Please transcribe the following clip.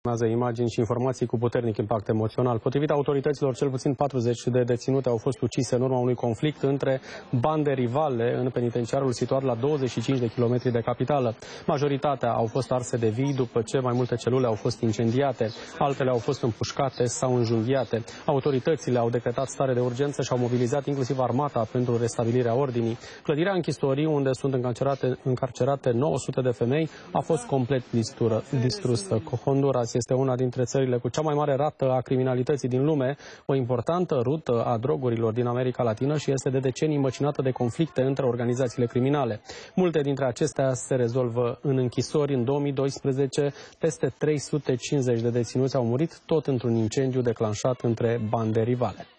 Urmează imagini și informații cu puternic impact emoțional. Potrivit autorităților, cel puțin 40 de deținute au fost ucise în urma unui conflict între bande rivale în penitenciarul situat la 25 de kilometri de capitală. Majoritatea au fost arse de vii după ce mai multe celule au fost incendiate, altele au fost împușcate sau înjunghiate. Autoritățile au decretat stare de urgență și au mobilizat inclusiv armata pentru restabilirea ordinii. Clădirea închisorii, unde sunt încarcerate 900 de femei, a fost complet distrusă. Honduras este una dintre țările cu cea mai mare rată a criminalității din lume, o importantă rută a drogurilor din America Latină și este de decenii măcinată de conflicte între organizațiile criminale. Multe dintre acestea se rezolvă în închisori. În 2012, peste 350 de deținuți au murit, tot într-un incendiu declanșat între bande rivale.